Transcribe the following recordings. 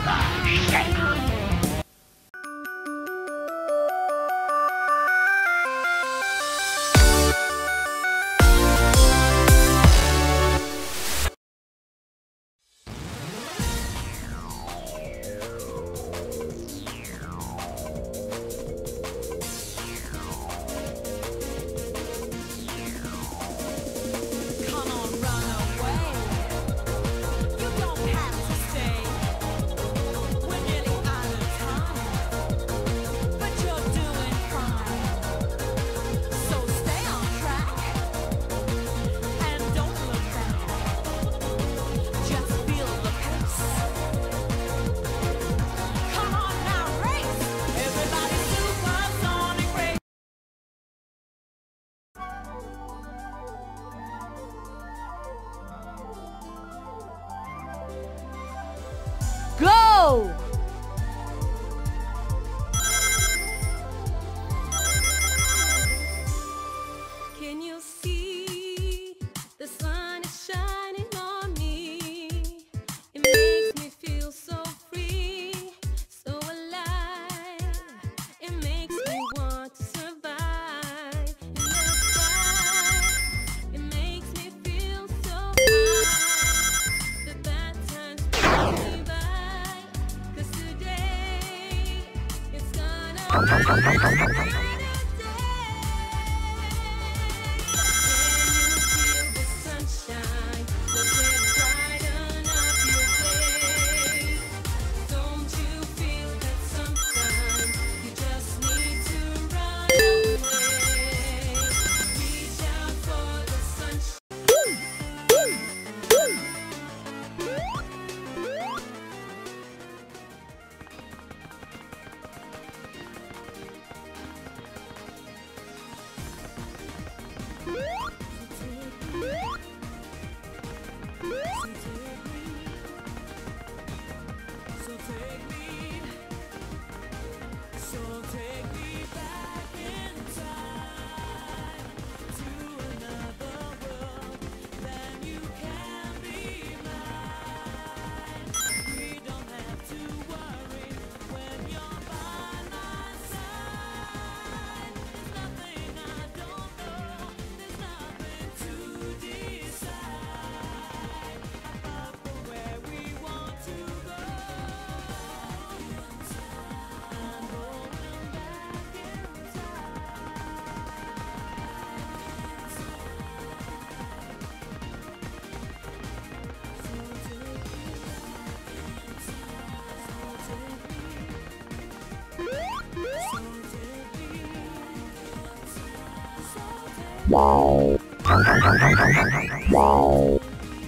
Go! Can you see the sun is shining on me? It makes me feel so free, so alive. It makes me want to survive in the sky. It makes me feel so high. The bad times pass me by, 'cause today it's gonna be a brighter day. Wow. Wow.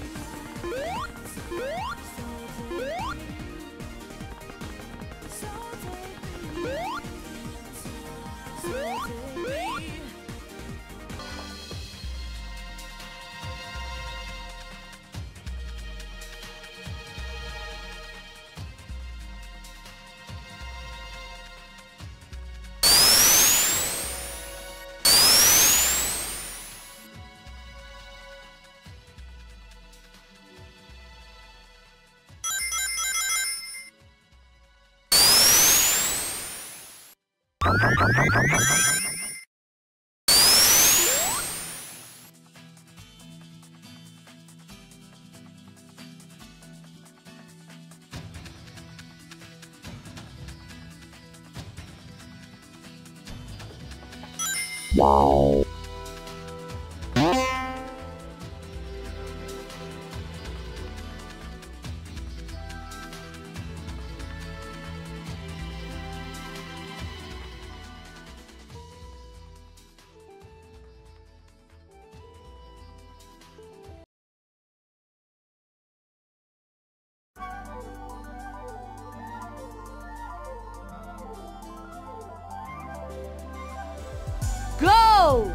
Wow. Go!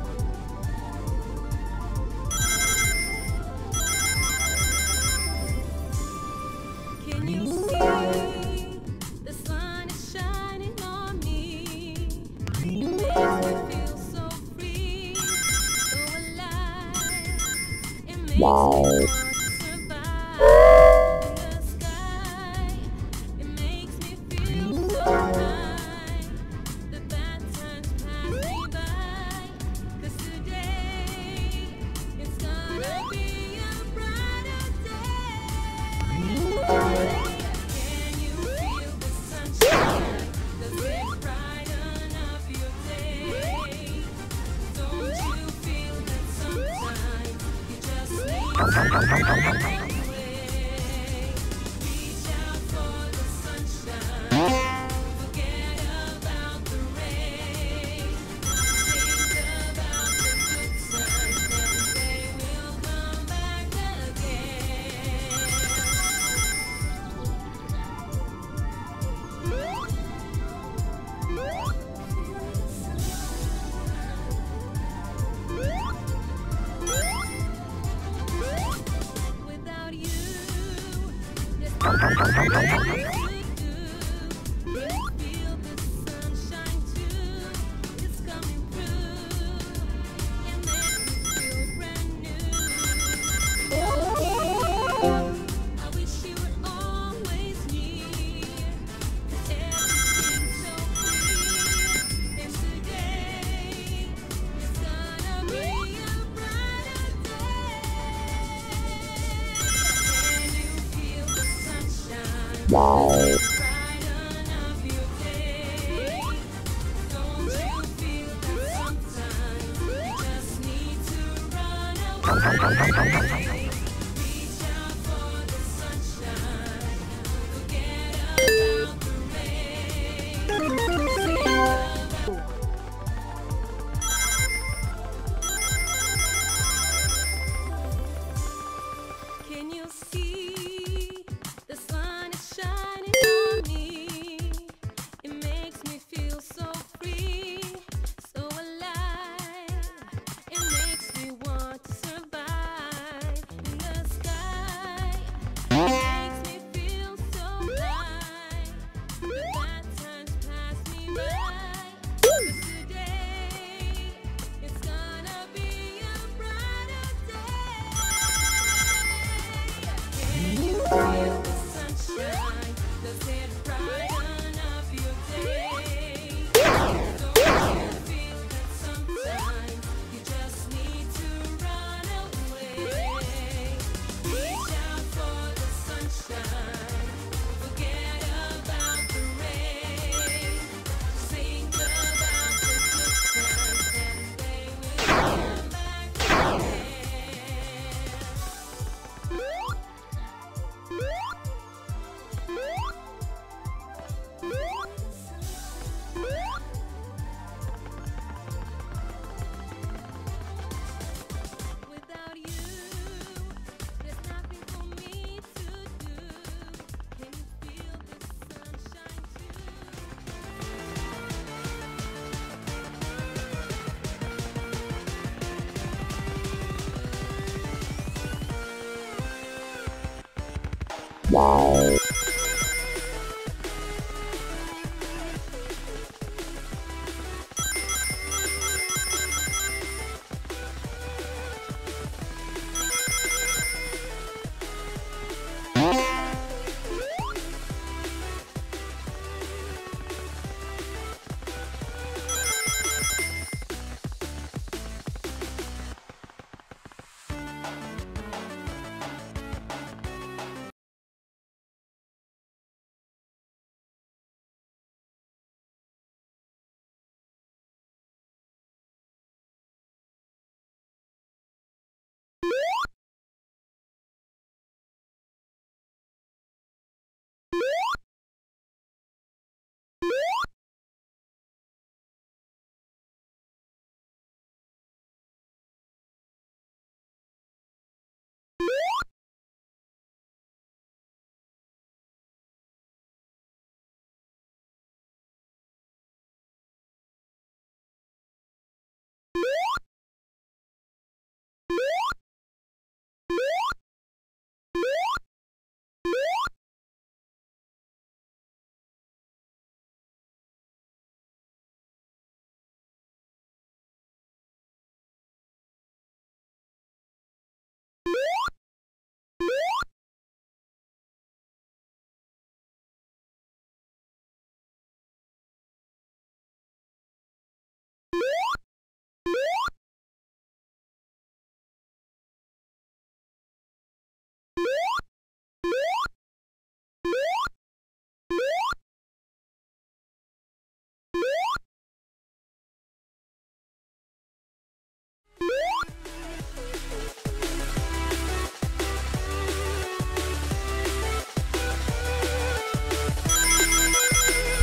Can you see the sun is shining on me? It makes me feel so free, so alive. It makes me want to survive in the sky. It Reach out for the sunshine. Forget about the rain. Think about the good times, and they will come back again. Without you, there's nothing to do. Can you feel the sunshine too? It's coming through. It makes me feel brand new. I wish you were always near. 'Cause everything's so clear. And today is gonna be a brighter day. Can you feel the sunshine? Brighten up your day. Don't you feel that sometimes you just need to run away? Reach out for the sunshine. Forget about the rain. Think about Can you see the sun is shining on me? It makes me feel so free, so alive. It makes me want to survive in the sky. It makes me feel so high. The bad times pass me by. 'Cause today it's gonna be a brighter day. Can you feel the sunshine? Does it brighten up your day? Don't you feel that sometimes you just need to run away? Reach out for the sunshine. Forget about the rain. Think about the good times, and they will come back Without you, there's nothing for me to do. Can you feel the sunshine too? Wow.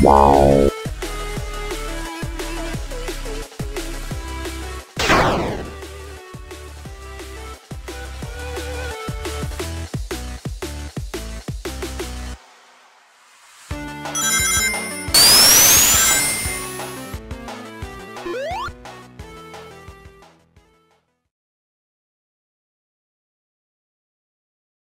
Wow.